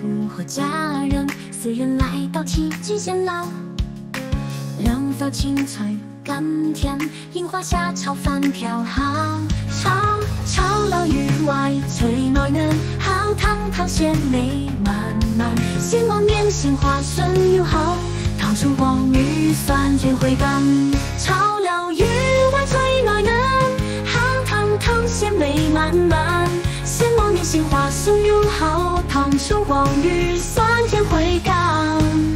物和家人，随人来到提及显老。两色青翠甘甜，樱花下炒饭飘好。炒老鱼外脆软嫩，好汤汤鲜美满满。鲜毛面鲜花笋又好，糖醋黄鱼酸甜回甘。炒老鱼外脆软嫩，好汤汤鲜美满满。鲜毛面鲜花笋又好，糖醋黄鱼酸甜回甘。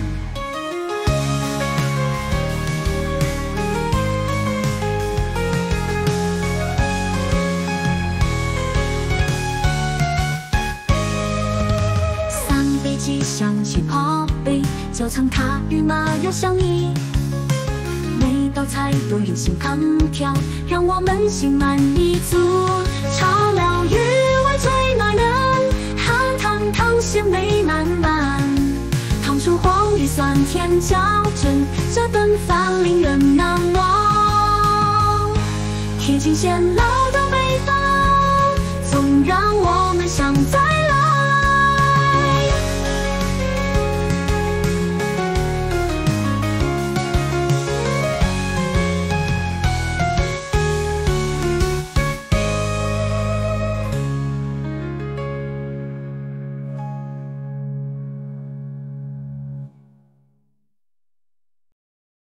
吉祥鲜泡杯，焦肠塔与麻油相依。每道菜都用心烹调，让我们心满意足。炒老鱼外脆软嫩，好汤汤鲜美满满。糖醋黄鱼酸甜较真，这顿饭令人难忘。贴近显老的味道，总让我们想再来。